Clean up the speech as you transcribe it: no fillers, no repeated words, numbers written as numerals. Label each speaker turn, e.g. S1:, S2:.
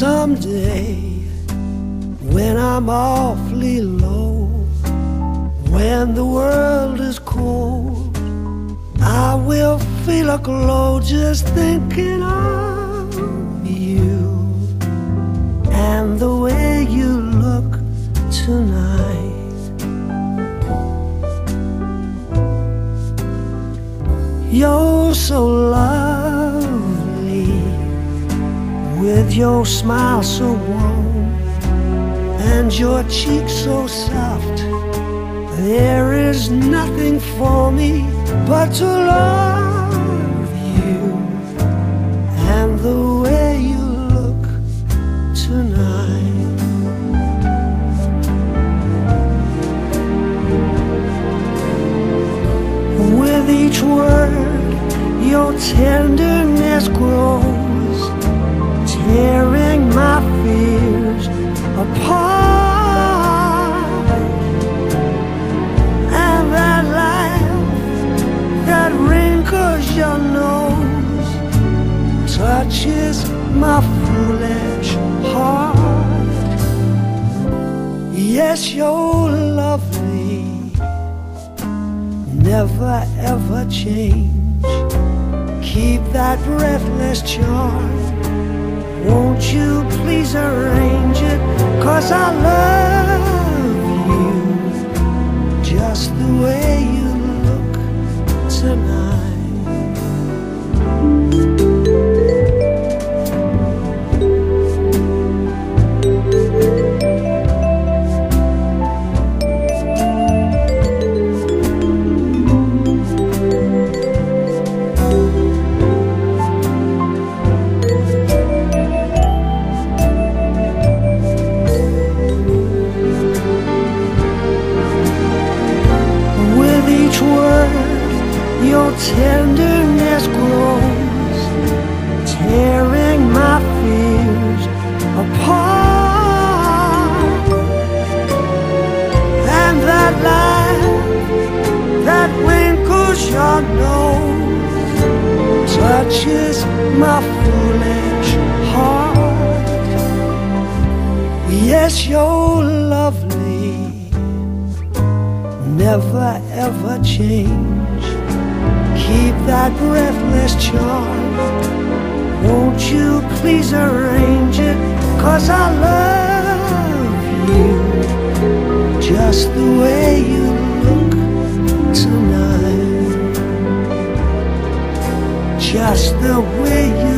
S1: Someday, when I'm awfully low, when the world is cold, I will feel a glow just thinking of you and the way you look tonight. You're so lovely, with your smile so warm and your cheeks so soft. There is nothing for me but to love you and the way you look tonight. With each word, your tenderness grows, tearing my fears apart. And that laugh that wrinkles your nose touches my foolish heart. Yes, you're lovely, never ever change. Keep that breathless charm. Won't you please arrange it? 'Cause I love you just the way you look tonight. Your tenderness grows, tearing my fears apart. And that laugh that wrinkles your nose touches my foolish heart. Yes, you're lovely, never ever change. Keep that breathless charm. Won't you please arrange it? 'Cause I love you just the way you look tonight. Just the way you